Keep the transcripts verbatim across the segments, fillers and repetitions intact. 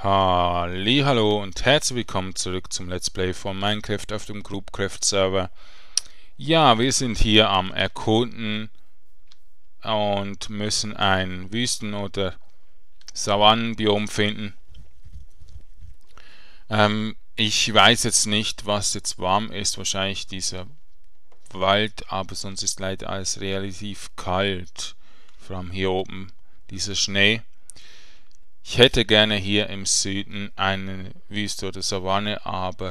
Hallihallo und herzlich willkommen zurück zum Let's Play von Minecraft auf dem Groupcraft Server. Ja, wir sind hier am Erkunden und müssen ein Wüsten- oder Savannenbiom finden. Ähm, ich weiß jetzt nicht, was jetzt warm ist, wahrscheinlich dieser Wald, aber sonst ist leider alles relativ kalt. Vor allem hier oben dieser Schnee. Ich hätte gerne hier im Süden eine Wüste oder Savanne, aber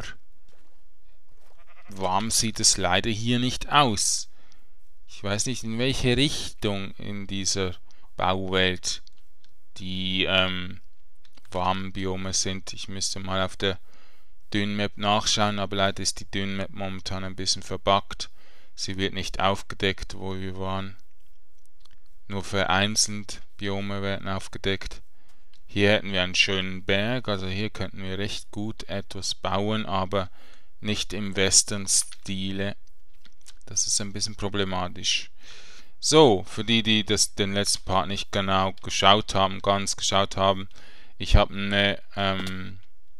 warm sieht es leider hier nicht aus. Ich weiß nicht, in welche Richtung in dieser Bauwelt die ähm, warmen Biome sind. Ich müsste mal auf der Dünenmap nachschauen, aber leider ist die Dünenmap momentan ein bisschen verbuggt. Sie wird nicht aufgedeckt, wo wir waren. Nur vereinzelt Biome werden aufgedeckt. Hier hätten wir einen schönen Berg, also hier könnten wir recht gut etwas bauen, aber nicht im Western-Stile. Das ist ein bisschen problematisch. So, für die, die das, den letzten Part nicht genau geschaut haben, ganz geschaut haben, ich habe eine, ähm,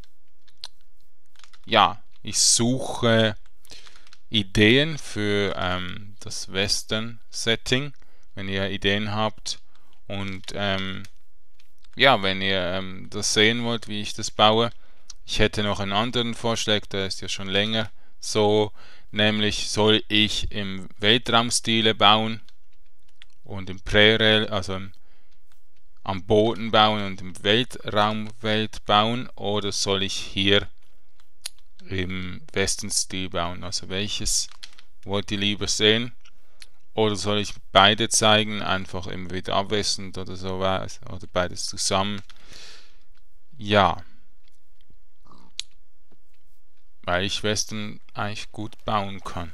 ja, ich suche Ideen für ähm, das Western-Setting, wenn ihr Ideen habt und ähm, ja, wenn ihr ähm, das sehen wollt, wie ich das baue. Ich hätte noch einen anderen Vorschlag, der ist ja schon länger so, nämlich soll ich im Weltraumstile bauen und im Prärel, also im, am Boden bauen und im Weltraumwelt bauen, oder soll ich hier im Western-Stil bauen? Also welches wollt ihr lieber sehen? Oder soll ich beide zeigen, einfach immer wieder abwechselnd oder so, oder beides zusammen? Ja, weil ich Western eigentlich gut bauen kann.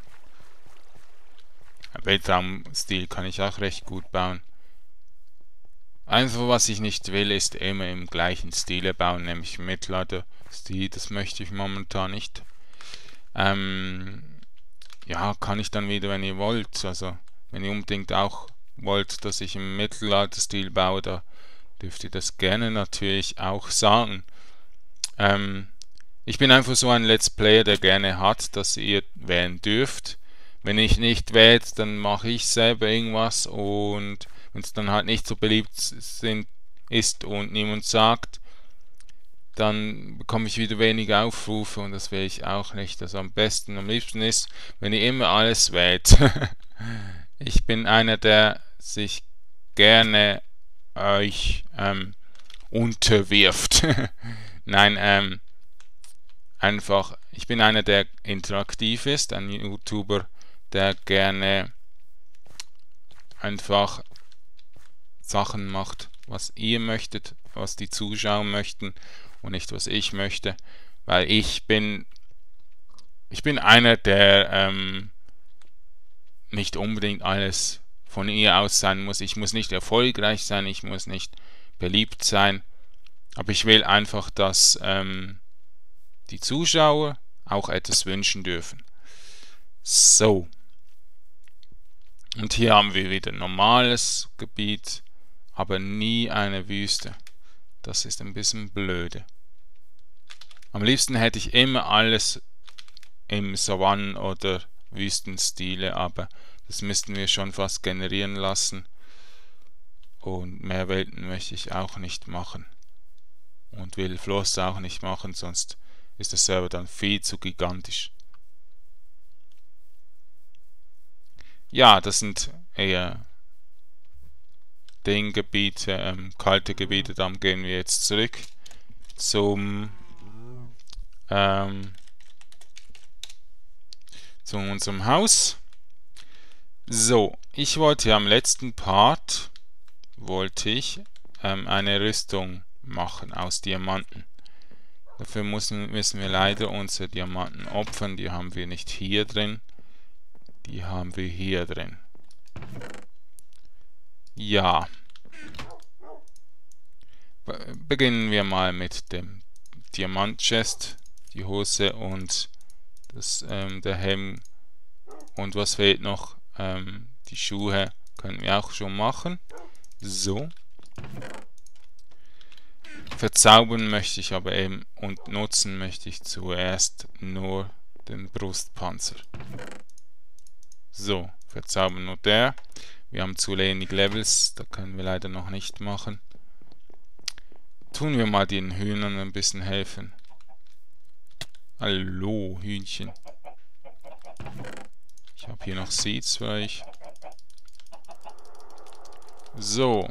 Weltraumstil kann ich auch recht gut bauen. Einfach was ich nicht will, ist immer im gleichen Stile bauen, nämlich Mittelalter-Stil. Das möchte ich momentan nicht. Ähm, ja, kann ich dann wieder, wenn ihr wollt. Also wenn ihr unbedingt auch wollt, dass ich im Mittelalter-Stil baue, da dürft ihr das gerne natürlich auch sagen. Ähm, ich bin einfach so ein Let's Player, der gerne hat, dass ihr wählen dürft. Wenn ich nicht wählt, dann mache ich selber irgendwas, und wenn es dann halt nicht so beliebt sind, ist und niemand sagt, dann bekomme ich wieder weniger Aufrufe, und das will ich auch nicht. Also am besten, am liebsten ist, wenn ihr immer alles wählt. Ich bin einer, der sich gerne euch ähm, unterwirft. Nein, ähm, einfach, ich bin einer, der interaktiv ist, ein YouTuber, der gerne einfach Sachen macht, was ihr möchtet, was die Zuschauer möchten und nicht was ich möchte, weil ich bin ich bin einer, der ähm, nicht unbedingt alles von ihr aus sein muss. Ich muss nicht erfolgreich sein, ich muss nicht beliebt sein, aber ich will einfach, dass ähm, die Zuschauer auch etwas wünschen dürfen. So. Und hier haben wir wieder ein normales Gebiet, aber nie eine Wüste. Das ist ein bisschen blöde. Am liebsten hätte ich immer alles im Savannen- oder Wüstenstile, aber das müssten wir schon fast generieren lassen. Und mehr Welten möchte ich auch nicht machen. Und will Floss auch nicht machen, sonst ist der Server dann viel zu gigantisch. Ja, das sind eher Dinggebiete, ähm, kalte Gebiete. Dann gehen wir jetzt zurück zum ähm, zu unserem Haus. So, ich wollte ja am letzten Part wollte ich ähm, eine Rüstung machen aus Diamanten. Dafür müssen, müssen wir leider unsere Diamanten opfern. Die haben wir nicht hier drin. Die haben wir hier drin. Ja. Be- beginnen wir mal mit dem Diamant-Chest, die Hose und das, ähm, der Helm. Und was fehlt noch? Ähm, die Schuhe können wir auch schon machen. So. Verzaubern möchte ich aber eben und nutzen möchte ich zuerst nur den Brustpanzer. So, verzaubern nur der. Wir haben zu wenig Levels, da können wir leider noch nicht machen. Tun wir mal den Hühnern ein bisschen helfen. Hallo, Hühnchen. Ich habe hier noch Seeds für euch. So.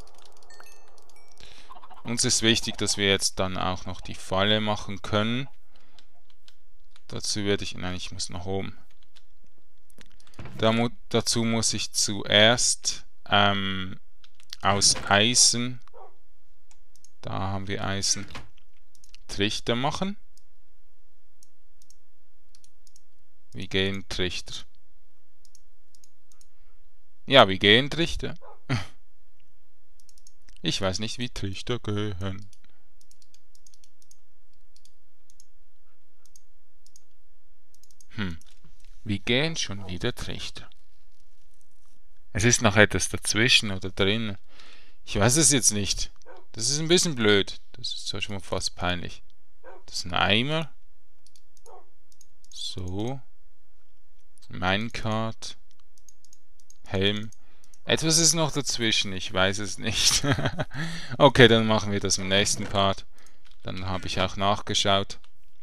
Uns ist wichtig, dass wir jetzt dann auch noch die Falle machen können. Dazu werde ich... Nein, ich muss nach oben. Da mu dazu muss ich zuerst ähm, aus Eisen... Da haben wir Eisen. Trichter machen. Wie gehen Trichter? Ja, wie gehen Trichter? Ich weiß nicht, wie Trichter gehen. Hm. Wie gehen schon wieder Trichter? Es ist noch etwas dazwischen oder drin. Ich weiß es jetzt nicht. Das ist ein bisschen blöd. Das ist zwar schon mal fast peinlich. Das ist ein Eimer. So. Minecart. Helm. Etwas ist noch dazwischen, ich weiß es nicht. Okay, dann machen wir das im nächsten Part. Dann habe ich auch nachgeschaut.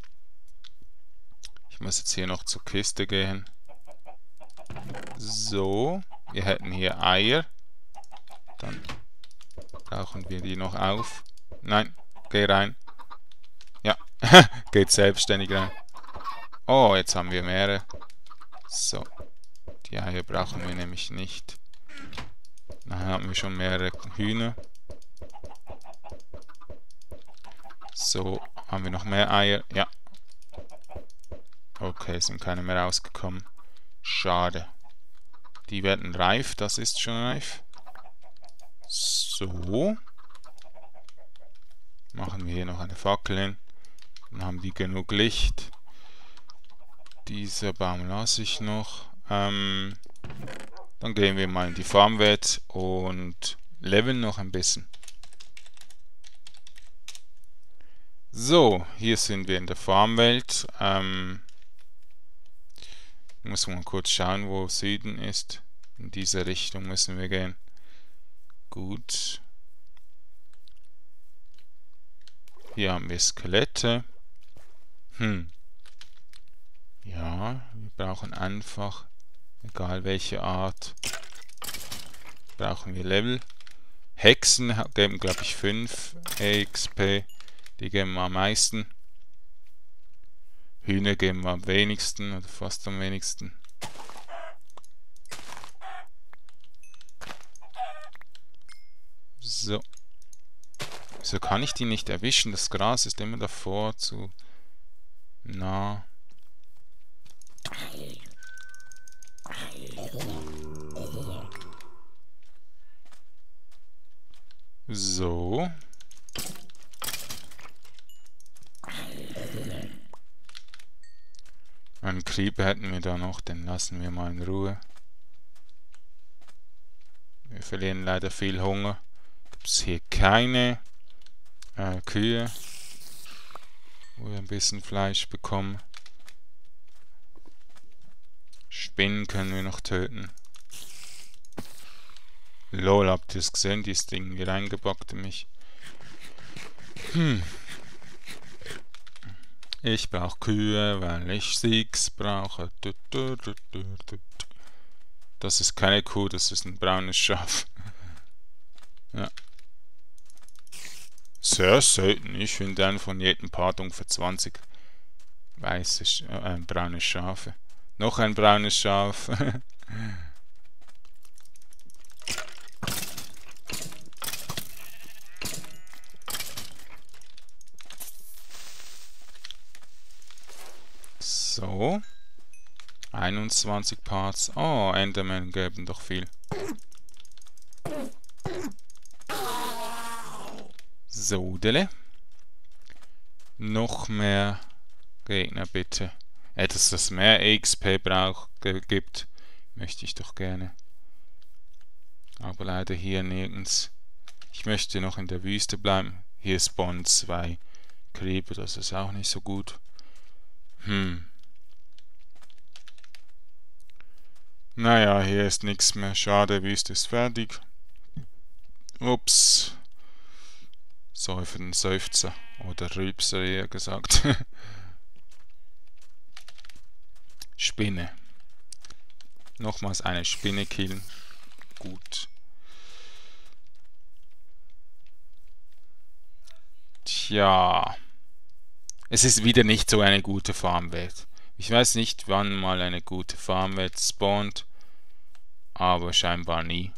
Ich muss jetzt hier noch zur Kiste gehen. So, wir hätten hier Eier. Dann brauchen wir die noch auf. Nein, geh rein. Ja, geht selbstständig rein. Oh, jetzt haben wir mehrere. So, die Eier brauchen wir nämlich nicht. Dann haben wir schon mehrere Hühner. So, haben wir noch mehr Eier? Ja. Okay, sind keine mehr rausgekommen. Schade. Die werden reif, das ist schon reif. So. Machen wir hier noch eine Fackel hin. Dann haben die genug Licht. Dieser Baum lasse ich noch. Ähm, dann gehen wir mal in die Farmwelt und leveln noch ein bisschen. So, hier sind wir in der Farmwelt. Ähm, muss man kurz schauen, wo Süden ist. In diese Richtung müssen wir gehen. Gut. Hier haben wir Skelette. Hm. Ja, wir brauchen einfach, egal welche Art, brauchen wir Level. Hexen geben, glaube ich, fünf E X P. Die geben am meisten. Hühner geben am wenigsten oder fast am wenigsten. So. Wieso kann ich die nicht erwischen? Das Gras ist immer davor zu nah. So. Einen Creeper hätten wir da noch, den lassen wir mal in Ruhe. Wir verlieren leider viel Hunger. Gibt es hier keine äh, Kühe, wo wir ein bisschen Fleisch bekommen. Spinnen können wir noch töten. Lol, habt ihr es gesehen? Die ist irgendwie reingebackt in mich. Hm. Ich brauche Kühe, weil ich Six brauche. Das ist keine Kuh, das ist ein braunes Schaf. Ja. Sehr selten. Ich finde einen von jedem Part ungefähr zwanzig weiße, Sch äh, braune Schafe. Noch ein braunes Schaf. So. einundzwanzig Parts. Oh, Endermen geben doch viel. So, Dele. Noch mehr Gegner, bitte. Etwas, das mehr E X P braucht, gibt, möchte ich doch gerne. Aber leider hier nirgends. Ich möchte noch in der Wüste bleiben. hier spawnen zwei Creeper, das ist auch nicht so gut. Hm. Naja, hier ist nichts mehr. Schade, Wüste ist fertig. Ups. Sorry für den Seufzer. Oder Rülpser eher gesagt. Spinne. Nochmals eine Spinne killen. Gut. Tja. Es ist wieder nicht so eine gute Farmwelt. Ich weiß nicht, wann mal eine gute Farmwelt spawnt. Aber scheinbar nie.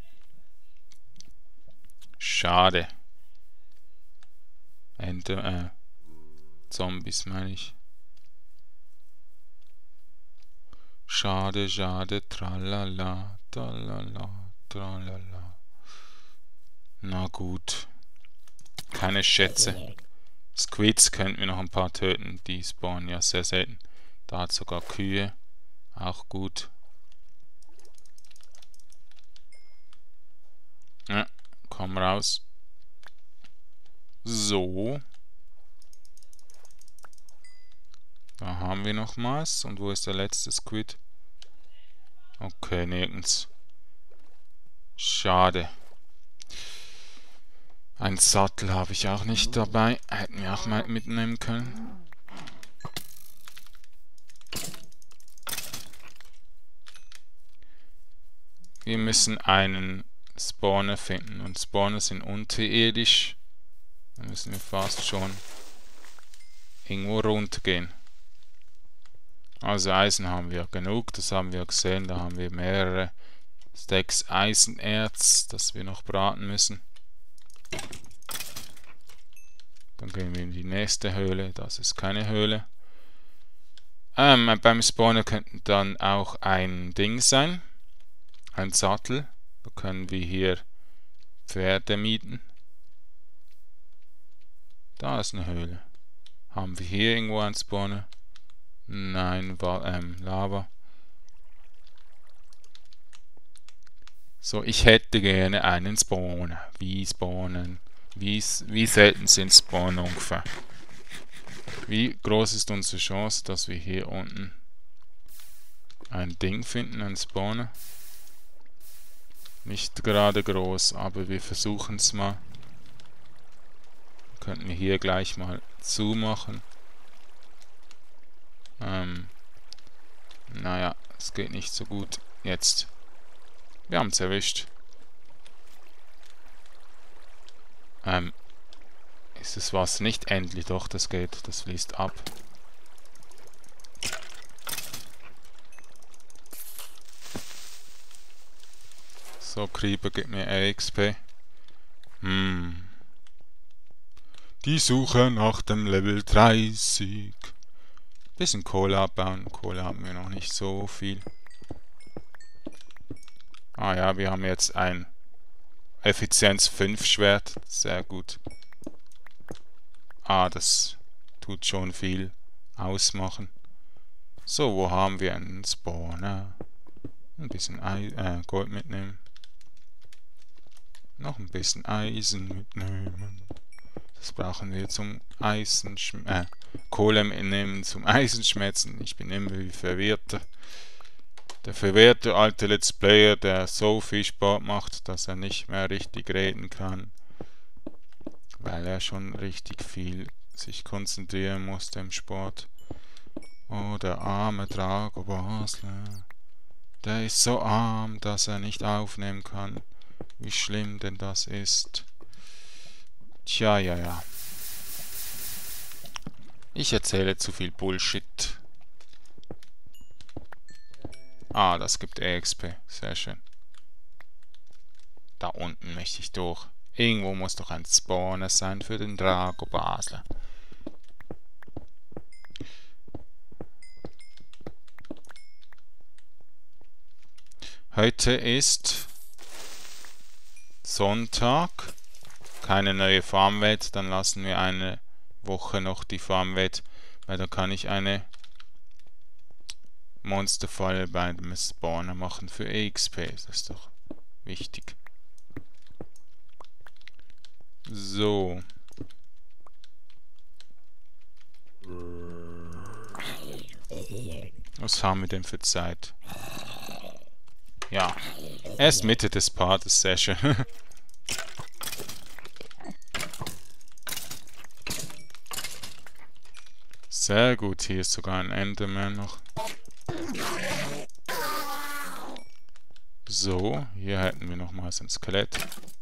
Schade. Enter, äh, Zombies meine ich. Schade, schade, tralala, tralala, tralala. Na gut. Keine Schätze. Squids könnten wir noch ein paar töten, die spawnen ja sehr selten. Da hat sogar Kühe. Auch gut. Ja, komm raus. So. Da haben wir noch was. Und wo ist der letzte Squid? Okay, nirgends. Schade. Ein Sattel habe ich auch nicht dabei. Hätten wir auch mal mitnehmen können. Wir müssen einen Spawner finden. Und Spawner sind unterirdisch. Da müssen wir fast schon irgendwo runtergehen. Also Eisen haben wir genug. Das haben wir gesehen. Da haben wir mehrere Stacks Eisenerz, das wir noch braten müssen. Dann gehen wir in die nächste Höhle. Das ist keine Höhle. Ähm, beim Spawner könnten dann auch ein Ding sein. Ein Sattel. Da können wir hier Pferde mieten. Da ist eine Höhle. Haben wir hier irgendwo einen Spawner? Nein, war, ähm, Lava. So, ich hätte gerne einen Spawner. Wie spawnen? Wie, wie selten sind Spawner ungefähr? Wie groß ist unsere Chance, dass wir hier unten ein Ding finden, einen Spawner? Nicht gerade groß, aber wir versuchen es mal. Könnten wir hier gleich mal zumachen. Ähm, naja, es geht nicht so gut. Jetzt. Wir haben es erwischt. Ähm, ist das Wasser nicht endlich? Doch, das geht. Das fließt ab. So, Creeper gibt mir E X P. Hm. Die Suche nach dem Level dreißig. Bisschen Kohle abbauen. Kohle haben wir noch nicht so viel. Ah ja, wir haben jetzt ein Effizienz fünf Schwert. Sehr gut. Ah, das tut schon viel ausmachen. So, wo haben wir einen Spawner? Ein bisschen Ei äh, Gold mitnehmen. Noch ein bisschen Eisen mitnehmen. Das brauchen wir zum Eisenschmelzen. Äh, Kohle mitnehmen zum Eisenschmelzen. Ich bin immer wie verwirrter. Der verwirrte alte Let's Player, der so viel Sport macht, dass er nicht mehr richtig reden kann. Weil er schon richtig viel sich konzentrieren musste im Sport. Oh, der arme Drago Basler. Der ist so arm, dass er nicht aufnehmen kann. Wie schlimm denn das ist. Tja, ja, ja. Ich erzähle zu viel Bullshit. Ah, das gibt E X P. Sehr schön. Da unten möchte ich durch. Irgendwo muss doch ein Spawner sein für den Drago Basler. Heute ist Sonntag. Keine neue Farmwelt. Dann lassen wir eine Woche noch die Farmwelt, weil da kann ich eine Monsterfalle bei dem Spawner machen für E X P. Das ist doch wichtig. So. Was haben wir denn für Zeit? Ja, erst Mitte des Parts, sehr schön. Sehr gut, hier ist sogar ein Enderman noch. So, hier hätten wir nochmals ein Skelett.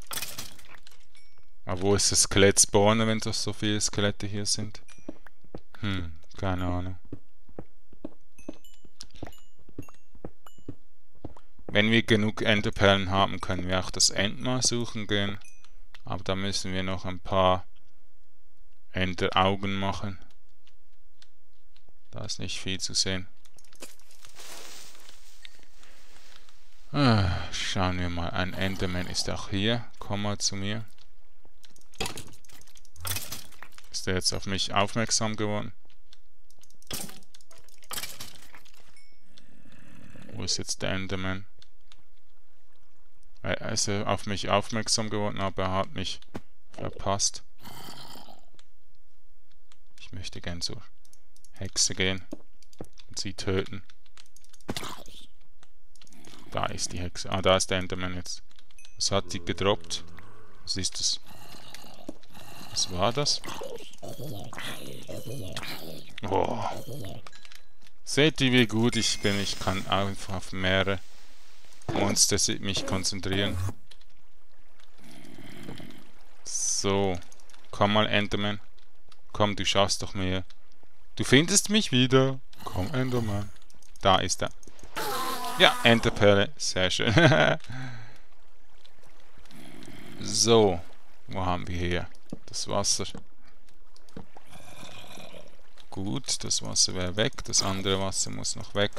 Aber wo ist das Skelett spawnen, wenn doch so viele Skelette hier sind? Hm, keine Ahnung. Wenn wir genug Enderperlen haben, können wir auch das Endmal suchen gehen. Aber da müssen wir noch ein paar Enderaugen machen. Da ist nicht viel zu sehen. Ah, schauen wir mal. Ein Enderman ist auch hier. Komm mal zu mir. Ist der jetzt auf mich aufmerksam geworden? Wo ist jetzt der Enderman? Er ist auf mich aufmerksam geworden, aber er hat mich verpasst. Ich möchte gern zur Hexe gehen und sie töten. Da ist die Hexe. Ah, da ist der Enderman jetzt. Was hat sie gedroppt? Was ist das? Was war das? Oh. Seht ihr, wie gut ich bin? Ich kann einfach auf mehrere Monster mich konzentrieren. So. Komm mal, Enderman. Komm, du schaffst doch mehr. Du findest mich wieder. Komm, Enderman. Da ist er. Ja, Enderperle. Sehr schön. So. Wo haben wir hier? Das Wasser. Gut, das Wasser wäre weg. Das andere Wasser muss noch weg.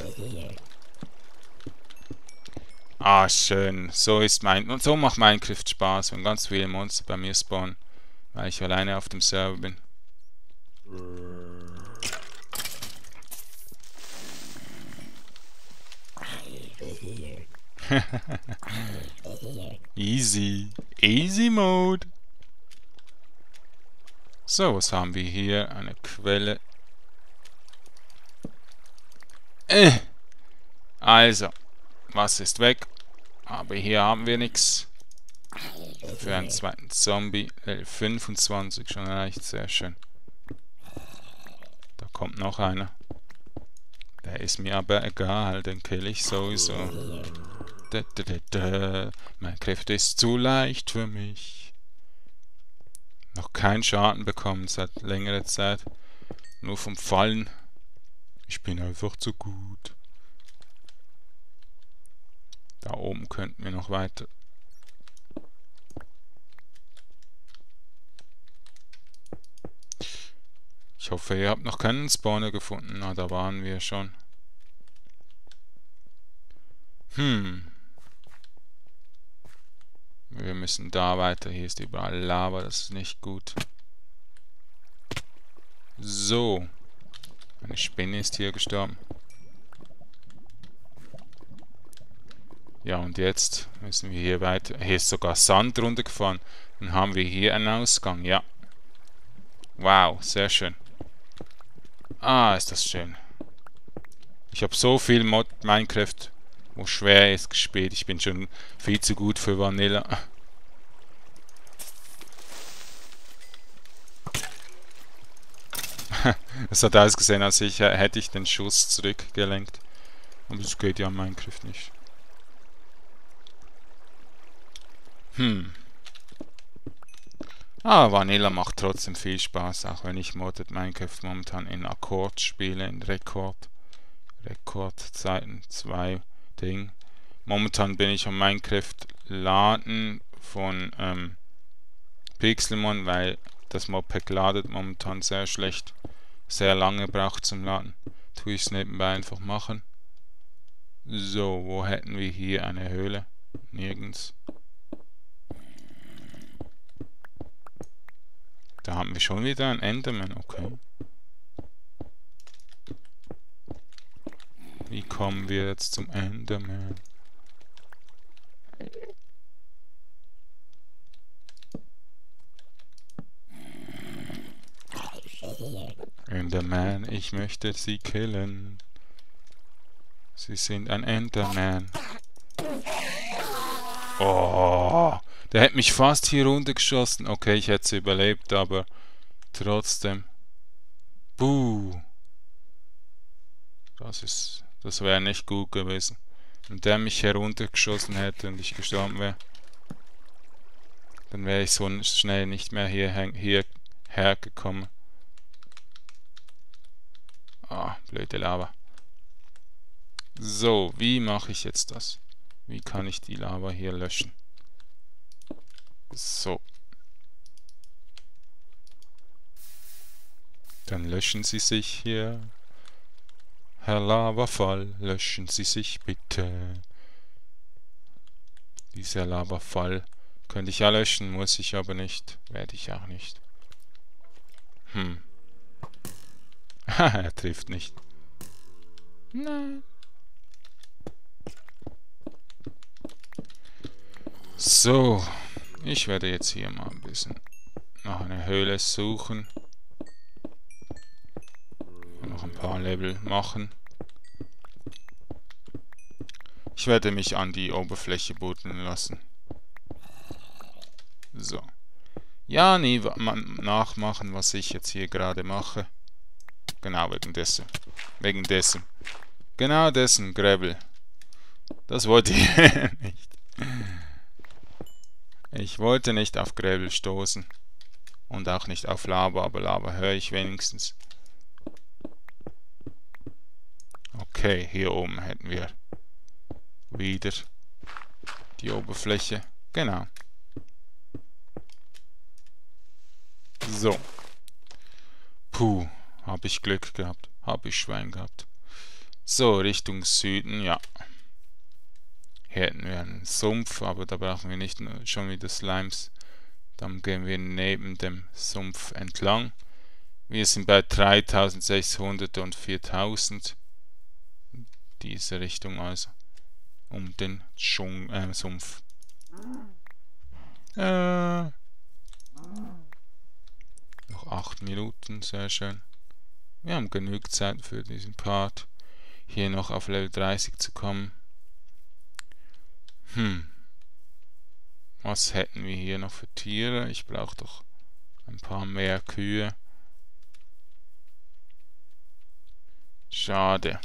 Ah, schön. So ist mein... Und so macht Minecraft Spaß, wenn ganz viele Monster bei mir spawnen. Weil ich alleine auf dem Server bin. Easy. Easy Mode. So, was haben wir hier? Eine Quelle. Äh. Also, was ist weg? Aber hier haben wir nichts. Für einen zweiten Zombie. Level fünfundzwanzig schon erreicht. Sehr schön. Da kommt noch einer. Der ist mir aber egal. Den kill ich sowieso. Da, da, da, da. Minecraft ist zu leicht für mich. Noch keinen Schaden bekommen seit längerer Zeit. Nur vom Fallen. Ich bin einfach zu gut. Da oben könnten wir noch weiter. Ich hoffe, ihr habt noch keinen Spawner gefunden. Na, da waren wir schon. Hm. Wir müssen da weiter. Hier ist überall Lava. Das ist nicht gut. So. Eine Spinne ist hier gestorben. Ja, und jetzt müssen wir hier weiter. Hier ist sogar Sand runtergefahren. Dann haben wir hier einen Ausgang. Ja. Wow, sehr schön. Ah, ist das schön. Ich habe so viel Mod Minecraft, wo schwer ist, gespielt. Ich bin schon viel zu gut für Vanilla. Es hat ausgesehen, als ich, äh, hätte ich den Schuss zurückgelenkt. Aber das geht ja in Minecraft nicht. Hm. Ah, Vanilla macht trotzdem viel Spaß, auch wenn ich Modded Minecraft momentan in Akkord spiele, in Rekord. Rekordzeiten zwei Ding. Momentan bin ich am Minecraft laden von ähm, Pixelmon, weil das Modpack ladet momentan sehr schlecht. Sehr lange braucht zum Laden. Tue ich es nebenbei einfach machen. So, wo hätten wir hier eine Höhle? Nirgends. Da haben wir schon wieder einen Enderman, okay. Wie kommen wir jetzt zum Enderman? Enderman, ich möchte sie killen. Sie sind ein Enderman. Oh, der hätte mich fast hier runtergeschossen. Okay, ich hätte es überlebt, aber trotzdem. Buh. Das ist, das wäre nicht gut gewesen. Wenn der mich heruntergeschossen hätte und ich gestorben wäre, dann wäre ich so schnell nicht mehr hier, hierher gekommen. Ah, blöde Lava. So, wie mache ich jetzt das? Wie kann ich die Lava hier löschen? So. Dann löschen Sie sich hier. Herr Lavafall, löschen Sie sich bitte. Dieser Lavafall könnte ich ja löschen, muss ich aber nicht. Werde ich auch nicht. Hm. Er trifft nicht. Nein. So. Ich werde jetzt hier mal ein bisschen nach einer Höhle suchen. Noch ein paar Level machen. Ich werde mich an die Oberfläche buddeln lassen. So. Ja, nie nachmachen, was ich jetzt hier gerade mache. Genau, wegen dessen. Wegen dessen. Genau dessen, Gravel. Das wollte ich nicht. Ich wollte nicht auf Gravel stoßen. Und auch nicht auf Lava, aber Lava höre ich wenigstens. Okay, hier oben hätten wir wieder die Oberfläche. Genau. So. Puh, habe ich Glück gehabt. Habe ich Schwein gehabt. So, Richtung Süden, ja. Hier hätten wir einen Sumpf, aber da brauchen wir nicht schon wieder Slimes. Dann gehen wir neben dem Sumpf entlang. Wir sind bei dreitausendsechshundert und viertausend. Diese Richtung also. Um den Dschung äh, Sumpf. Äh, noch acht Minuten, sehr schön. Wir haben genug Zeit für diesen Part. Hier noch auf Level dreißig zu kommen. Hm. Was hätten wir hier noch für Tiere? Ich brauche doch ein paar mehr Kühe. Schade.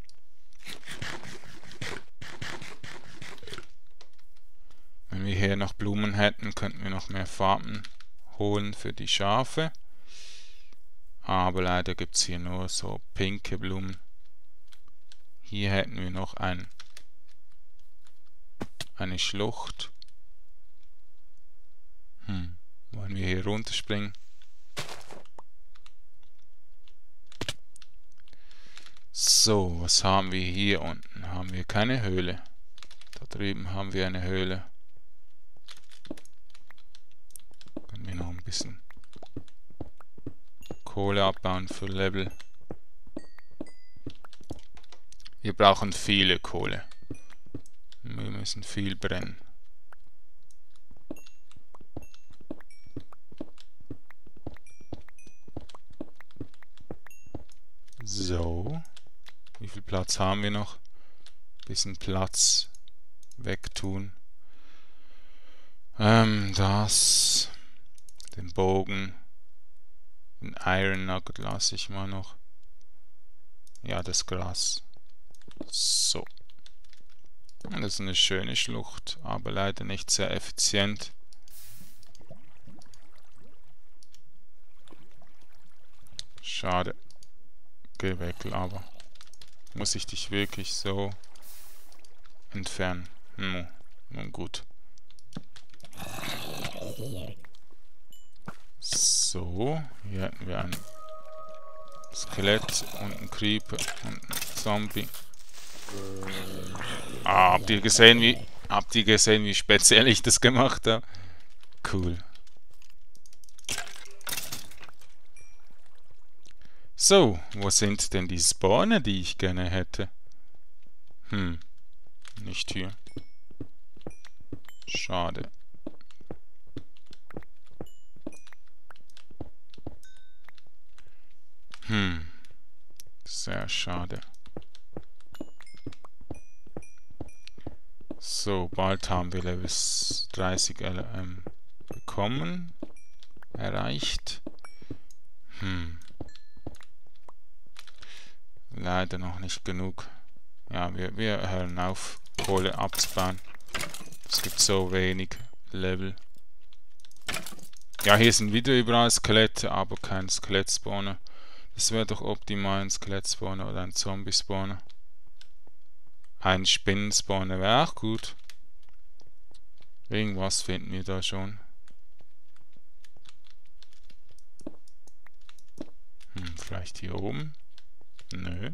Wenn wir hier noch Blumen hätten, könnten wir noch mehr Farben holen für die Schafe. Aber leider gibt es hier nur so pinke Blumen. Hier hätten wir noch ein, eine Schlucht. Hm. Wollen wir hier runterspringen? So, was haben wir hier unten? Haben wir keine Höhle. Da drüben haben wir eine Höhle. Können wir noch ein bisschen Kohle abbauen für Level. Wir brauchen viele Kohle. Wir müssen viel brennen. So. Wie viel Platz haben wir noch? Bisschen Platz wegtun. Ähm, das. Den Bogen. Den Iron Nugget lasse ich mal noch. Ja, das Gras. So. Das ist eine schöne Schlucht, aber leider nicht sehr effizient. Schade. Geh weg, Lava. Muss ich dich wirklich so entfernen? Hm, nun gut. So, hier hätten wir ein Skelett und ein Creeper und ein Zombie. Ah, habt ihr gesehen, wie habt ihr gesehen, wie speziell ich das gemacht habe? Cool. So, wo sind denn die Spawner, die ich gerne hätte? Hm, nicht hier. Schade. Hm, sehr schade. So, bald haben wir Level dreißig L M bekommen. Erreicht. Hm. Leider noch nicht genug. Ja, wir, wir hören auf, Kohle abzubauen. Es gibt so wenig Level. Ja, hier sind wieder überall Skelette, aber kein Skelett-Spawner. Das wäre doch optimal ein Skelett-Spawner oder ein Zombie-Spawner. Ein Spinnen-Spawner wäre auch gut. Irgendwas finden wir da schon. Hm, vielleicht hier oben? Nö.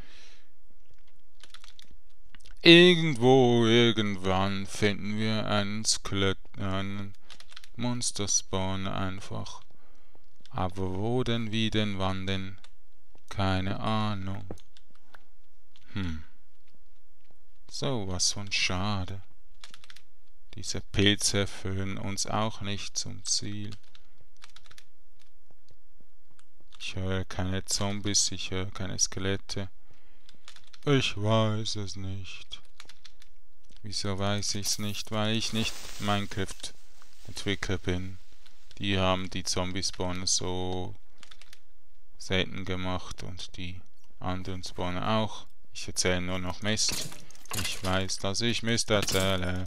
Irgendwo, irgendwann finden wir einen Skelett, einen Monster-Spawner einfach. Aber wo denn, wie denn, wann denn? Keine Ahnung. Hm. So was von schade. Diese Pilze führen uns auch nicht zum Ziel. Ich höre keine Zombies, ich höre keine Skelette. Ich weiß es nicht. Wieso weiß ich es nicht? Weil ich nicht Minecraft-Entwickler bin. Die haben die Zombie-Spawner so selten gemacht und die anderen Spawner auch. Ich erzähle nur noch Mist. Ich weiß, dass ich Mist erzähle.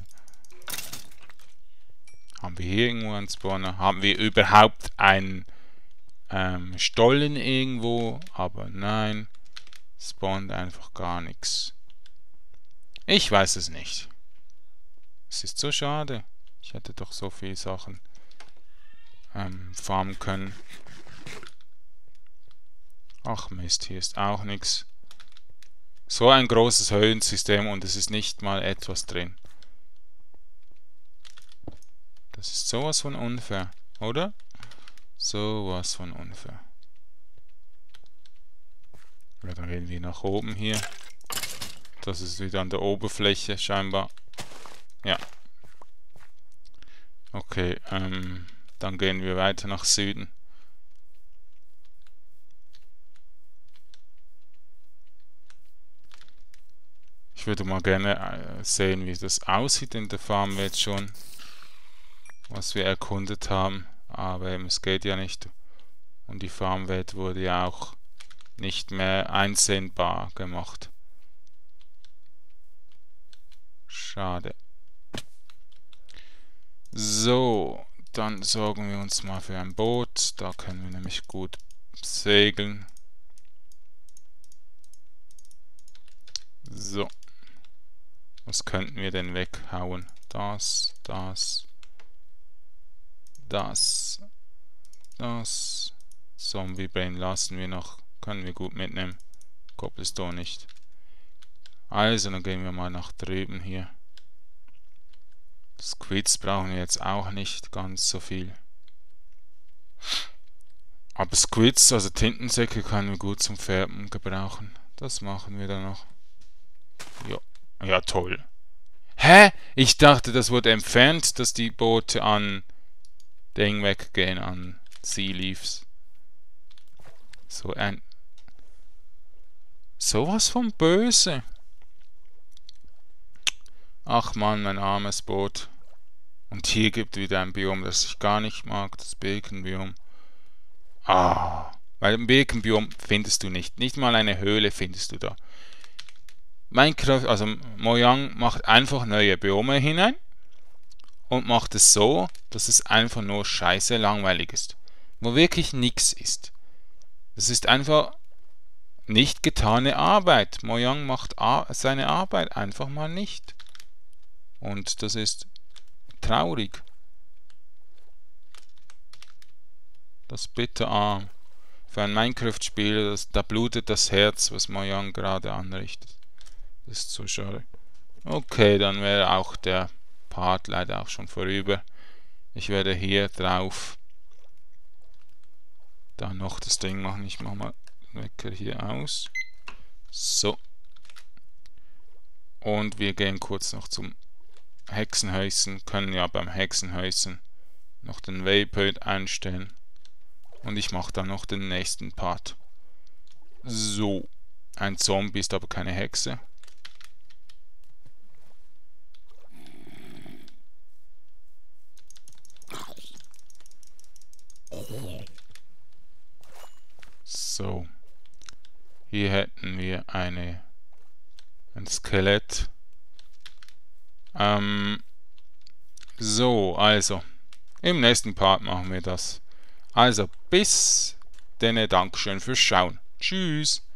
Haben wir hier irgendwo einen Spawner? Haben wir überhaupt einen ähm, Stollen irgendwo? Aber nein, spawnt einfach gar nichts. Ich weiß es nicht. Es ist so schade. Ich hätte doch so viele Sachen ähm, farmen können. Ach Mist, hier ist auch nichts. So ein großes Höhlensystem und es ist nicht mal etwas drin. Das ist sowas von unfair, oder? Sowas von unfair. Ja, dann gehen wir nach oben hier. Das ist wieder an der Oberfläche scheinbar. Ja. Okay, ähm, dann gehen wir weiter nach Süden. Ich würde mal gerne sehen, wie das aussieht in der Farm jetzt schon. Was wir erkundet haben. Aber eben, es geht ja nicht. Und die Farmwelt wurde ja auch nicht mehr einsehbar gemacht. Schade. So, dann sorgen wir uns mal für ein Boot. Da können wir nämlich gut segeln. So. Was könnten wir denn weghauen? Das, das, das, das. Zombie-Brain lassen wir noch. Können wir gut mitnehmen. Cobblestone nicht. Also, dann gehen wir mal nach drüben hier. Squids brauchen wir jetzt auch nicht ganz so viel. Aber Squids, also Tintensäcke, können wir gut zum Färben gebrauchen. Das machen wir dann noch. Ja, ja toll. Hä? Ich dachte, das wurde entfernt, dass die Boote an Ding weggehen, an Sea Leaves. So ein... Sowas von böse. Ach man, mein armes Boot. Und hier gibt wieder ein Biom, das ich gar nicht mag, das Birkenbiom. Ah, weil im Birkenbiom findest du nicht. Nicht mal eine Höhle findest du da. Minecraft, also Mojang macht einfach neue Biome hinein und macht es so, dass es einfach nur scheiße langweilig ist. Wo wirklich nichts ist. Es ist einfach nicht getane Arbeit. Mojang macht seine Arbeit einfach mal nicht. Und das ist traurig. Das ist bitterarm. Für einen Minecraft-Spieler, da blutet das Herz, was Mojang gerade anrichtet. Das ist so schade. Okay, dann wäre auch der Part leider auch schon vorüber. Ich werde hier drauf dann noch das Ding machen. Ich mache mal den Wecker hier aus. So. Und wir gehen kurz noch zum Hexenhäuschen. Können ja beim Hexenhäuschen noch den Waypoint einstellen. Und ich mache dann noch den nächsten Part. So. Ein Zombie ist aber keine Hexe. Hier hätten wir eine, ein Skelett. Ähm, so, also, im nächsten Part machen wir das. Also, bis denne, Dankeschön fürs Schauen. Tschüss.